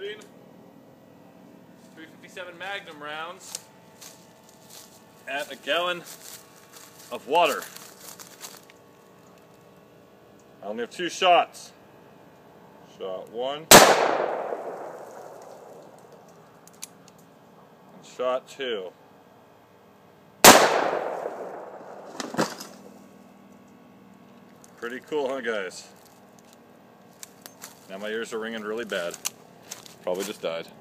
shooting 357 Magnum rounds at a gallon of water. I only have 2 shots. Shot 1 and shot 2. Pretty cool, huh, guys? Now my ears are ringing really bad. Probably just died.